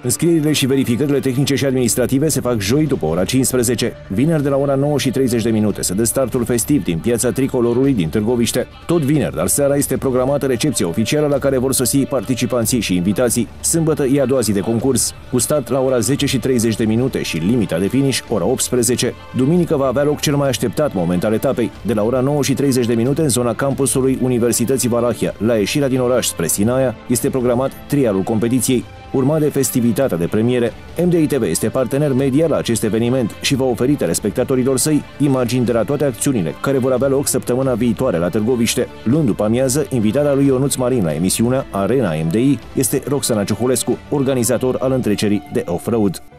Înscrierile și verificările tehnice și administrative se fac joi după ora 15. Vineri de la ora 9:30 se dă startul festiv din Piața Tricolorului din Târgoviște. Tot vineri, dar seara este programată recepția oficială la care vor sosi participanții și invitații. Sâmbătă e a doua zi de concurs, cu start la ora 10:30 și limita de finish ora 18. Duminică va avea loc cel mai așteptat moment al etapei. De la ora 9:30 în zona campusului Universității Valahia, la ieșirea din oraș spre Sinaia, este programat trialul competiției, urmat de festivitatea de premiere. MDI TV este partener media la acest eveniment și va oferi telespectatorilor săi imagini de la toate acțiunile care vor avea loc săptămâna viitoare la Târgoviște. Luni după amiază, invitarea lui Ionuț Marin la emisiunea Arena MDI este Roxana Ciuhulescu, organizator al întrecerii de off-road.